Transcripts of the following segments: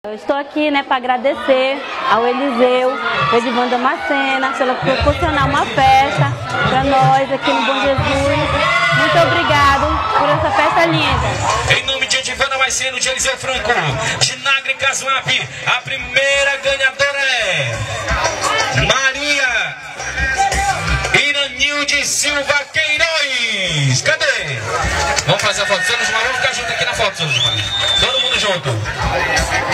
Eu estou aqui, para agradecer ao Eliseu, Edivan Damasceno, pela proporcionar uma festa para nós aqui no Bom Jesus. Muito obrigado por essa festa linda. Em nome de Edivan Damasceno, de Eliseu Franco, de Nagre Casuape, a primeira ganhadora é Maria Iranilde Silva Queiroz. Cadê? Vamos fazer a foto. Vamos ficar junto aqui na foto, todo mundo junto.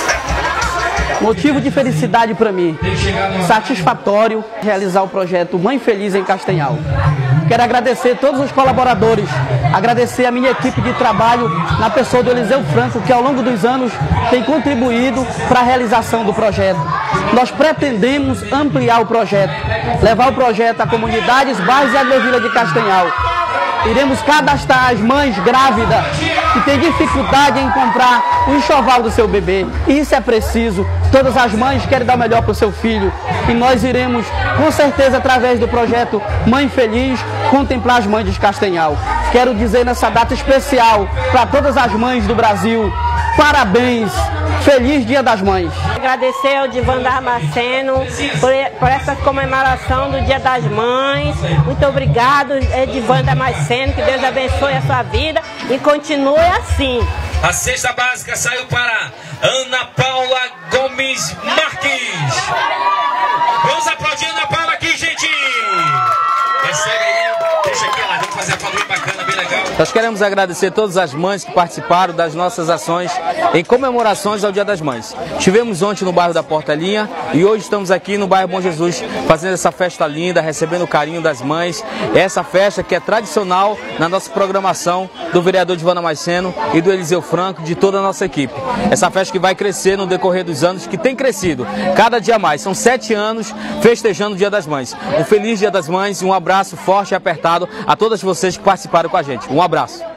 Motivo de felicidade para mim, satisfatório realizar o projeto Mãe Feliz em Castanhal. Quero agradecer todos os colaboradores, agradecer a minha equipe de trabalho na pessoa do Eliseu Franco, que ao longo dos anos tem contribuído para a realização do projeto. Nós pretendemos ampliar o projeto, levar o projeto a comunidades, bairros e agrovilha de Castanhal. Iremos cadastrar as mães grávidas que têm dificuldade em comprar o enxoval do seu bebê. E isso é preciso. Todas as mães querem dar o melhor para o seu filho. E nós iremos, com certeza, através do projeto Mãe Feliz, contemplar as mães de Castanhal. Quero dizer nessa data especial para todas as mães do Brasil, parabéns! Feliz Dia das Mães! Agradecer ao Edivan Damasceno por essa comemoração do Dia das Mães. Muito obrigado, Edivan Damasceno, que Deus abençoe a sua vida e continue assim. A cesta básica saiu para Ana Paula Gomes Marques. Vamos aplaudir Ana Paula aqui, gente! Recebe aí, deixa aqui, nós vamos fazer a foto bem bacana, bem legal. Nós queremos agradecer todas as mães que participaram das nossas ações em comemorações ao Dia das Mães. Estivemos ontem no bairro da Portelinha e hoje estamos aqui no bairro Bom Jesus fazendo essa festa linda, recebendo o carinho das mães. Essa festa que é tradicional na nossa programação do vereador Edivan Damasceno e do Eliseu Franco, de toda a nossa equipe. Essa festa que vai crescer no decorrer dos anos, que tem crescido cada dia mais. São 7 anos festejando o Dia das Mães. Um feliz Dia das Mães e um abraço forte e apertado a todas vocês que participaram com a gente. Um abraço.